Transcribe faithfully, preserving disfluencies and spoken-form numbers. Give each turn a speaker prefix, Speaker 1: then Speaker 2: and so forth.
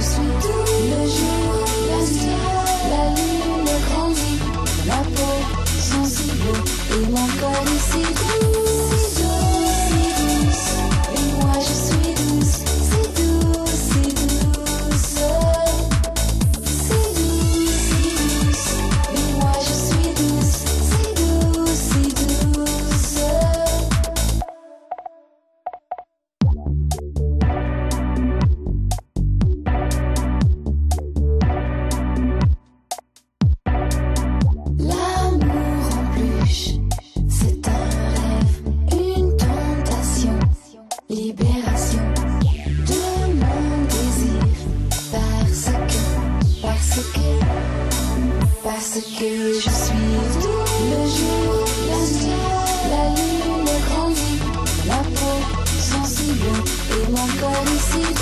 Speaker 1: je suis doux. Le jour, la nuit, la lune grandit. Ma peau sensible et mon corps est si doux. Si douce, si douce. Et moi je suis douce. Si douce, si douce. Si douce, si douce. Et moi je suis douce. Si douce, si douce. L'amour en pluche, c'est un rêve, une tentation, libération de mon désir. Parce que, parce que, parce que je suis doux. Le jour, la nuit, la lune grandit. Ma peau sensible et mon corps ici.